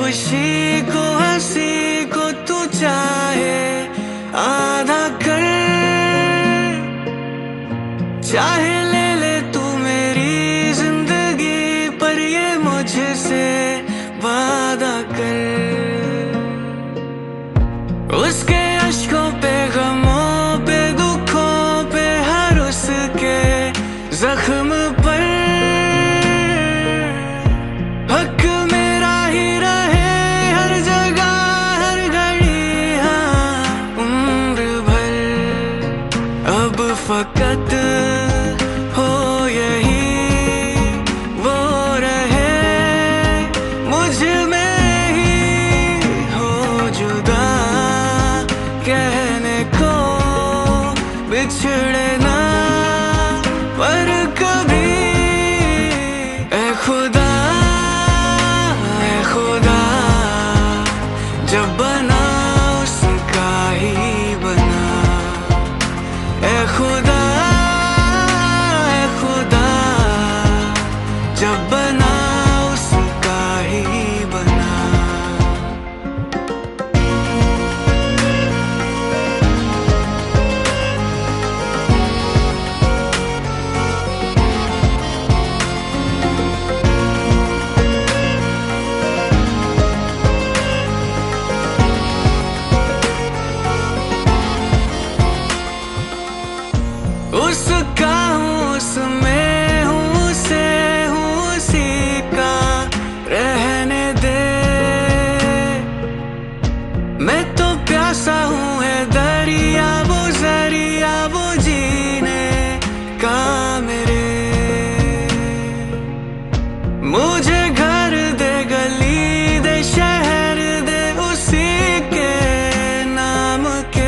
खुशी को हंसी को तू चाहे आधा कर, चाहे ले ले तू मेरी जिंदगी, पर ये मुझसे वादा कर। उसके अश्कों पे, गमों पे, दुखों पे, हर उसके जख्म पर हक मेरा ही रहे हर जगह हर घड़ी, हाँ उम्र भर। अब फकत हो यही वो रहे, मुझ में ही हो जुदा, कहने को बिछड़े ना पर कभी। ऐ खुदा जब बना उसका ही बना। ऐ खुदा जब बना उसका ही बना। उसका हूँ उसमें हूँ, उसे हूँ उसी का रहने दे। मैं तो प्यासा हूँ है दरिया, वो जरिया वो जीने का मेरे। मुझे घर दे, गली दे, शहर दे, उसी के नाम के।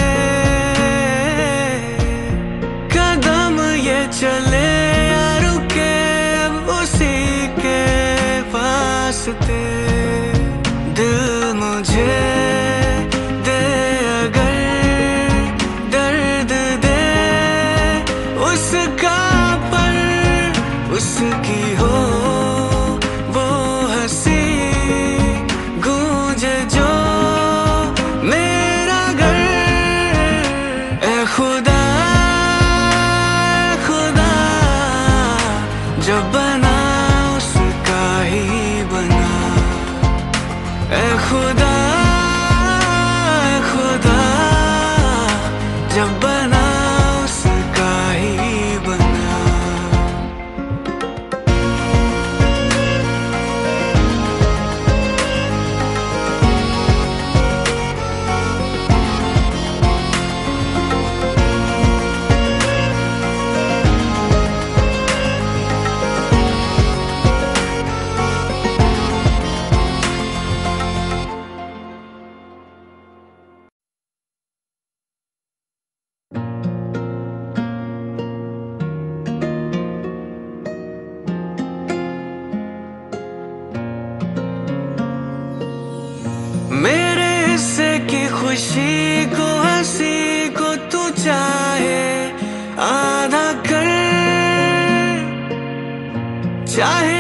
कदम ये चले या रुके अब उसी के वास्ते। दिल मुझे दे अगर दर्द दे उसका, पर उसकी हो वो हंसी गूंजे जो मेरा घर। ऐ खुदा जब बना उसका ही बना। ऐ खुदा जब बना उसका ही बना। मेरे हिस्से की खुशी को हंसी को तू चाहे आधा कर, चाहे